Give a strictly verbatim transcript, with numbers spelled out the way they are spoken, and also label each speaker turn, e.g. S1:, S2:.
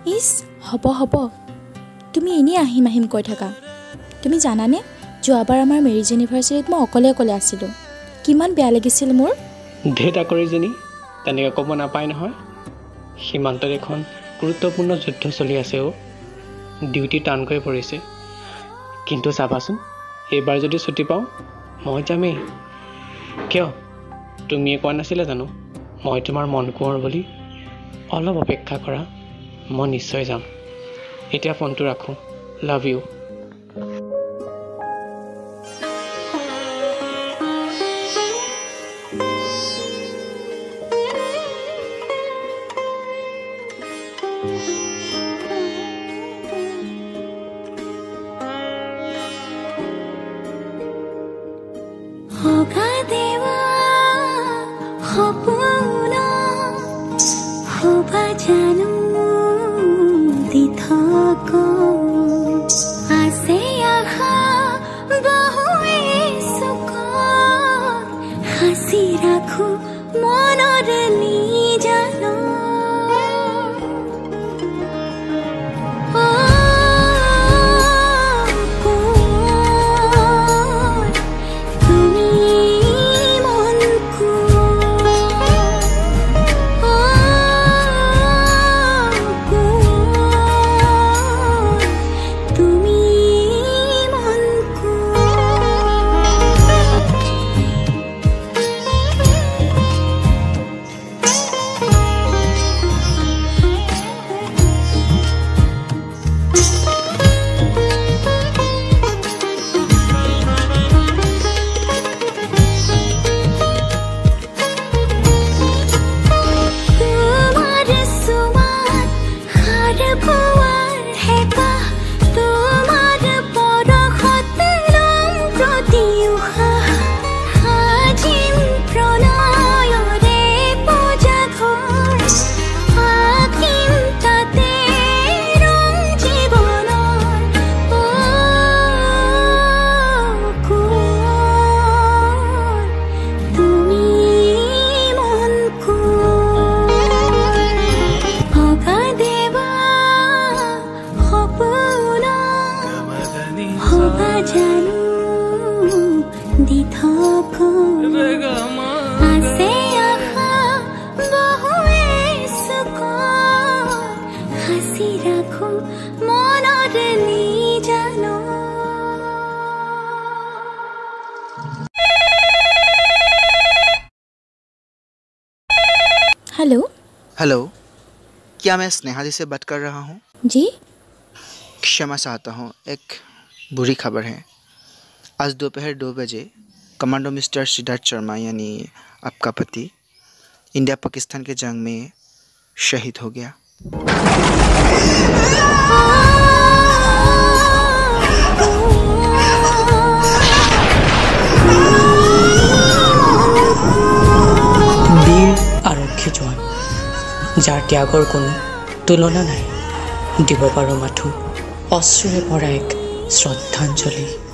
S1: ইছ হ'ব হ'ব তুমি এনেই আহিম আহিম কৈ থাকা তুমি জানানে যোৱাবাৰ আমাৰ মেৰিজ ইউনিভাৰ্চিটিত মই অকলে অকলে আছিলোঁ কিমান বেয়া লাগিছিল মোৰ
S2: ধেতা কৰি জেনি তেনেকৈ ক'ব নাপায় নহয় সীমান্তত এখন গুৰুত্বপূৰ্ণ যুদ্ধ চলি আছে অ' ডিউটি টানকৈ পৰিছে কিন্তু চাবাচোন এইবাৰ যদি ছুটি পাওঁ মই যামেই কিয় তুমিয়ে কোৱা নাছিলা জানো মই তোমাৰ মন কোঁৱৰ বুলি অলপ অপেক্ষা কৰা মই নিশ্চয় যাম এতিয়া ফোনটো ৰাখোঁ লাভ ইউ
S1: हेलो
S3: हेलो क्या मैं स्नेहा जी से बात कर रहा हूँ
S1: जी
S3: क्षमा चाहता हूँ एक बुरी खबर है आज दोपहर दो बजे कमांडो मिस्टर सिद्धार्थ शर्मा यानी आपका पति इंडिया पाकिस्तान के जंग में शहीद हो गया
S4: আৰক্ষী জোৱান যাৰ ত্যাগৰ কোনো তুলনা নাই দিব পাৰোঁ মাথো অশ্ৰুৰে ভৰা এক শ্ৰদ্ধাঞ্জলি